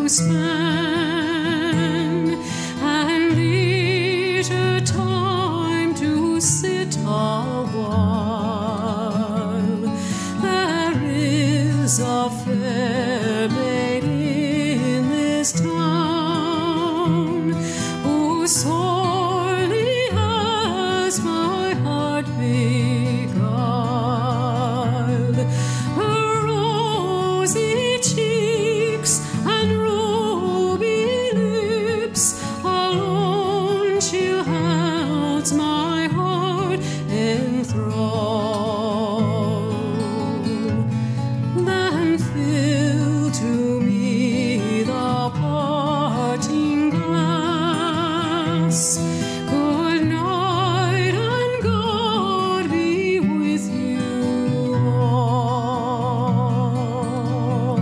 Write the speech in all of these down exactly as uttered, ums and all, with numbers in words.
spend, and leisure time to sit a while. There is a fair maid in this town who sorely has my heart beguiled. Her rosy cheeks and ruby lips alone she holds my heart in thrall. Then fill to me the parting glass. Good night, and God be with you all.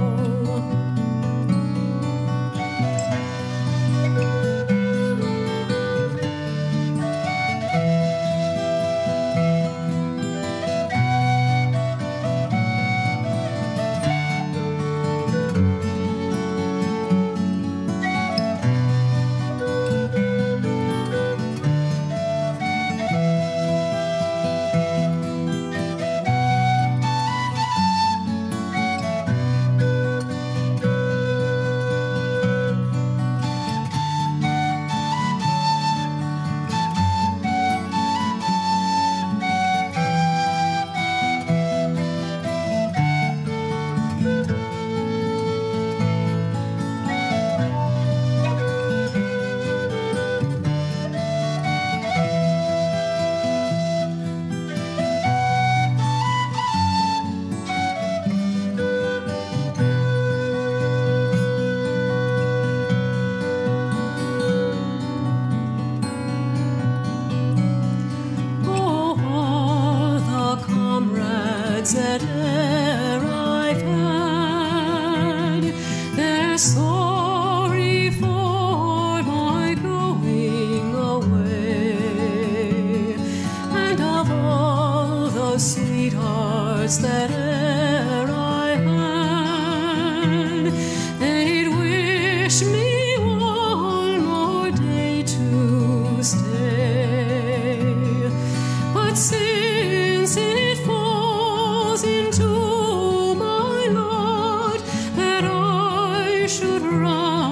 That e'er I've had, they're sorry for my going away, and of all the sweethearts that e'er I had, they'd wish me one more day to stay. But since it into my lot that I should run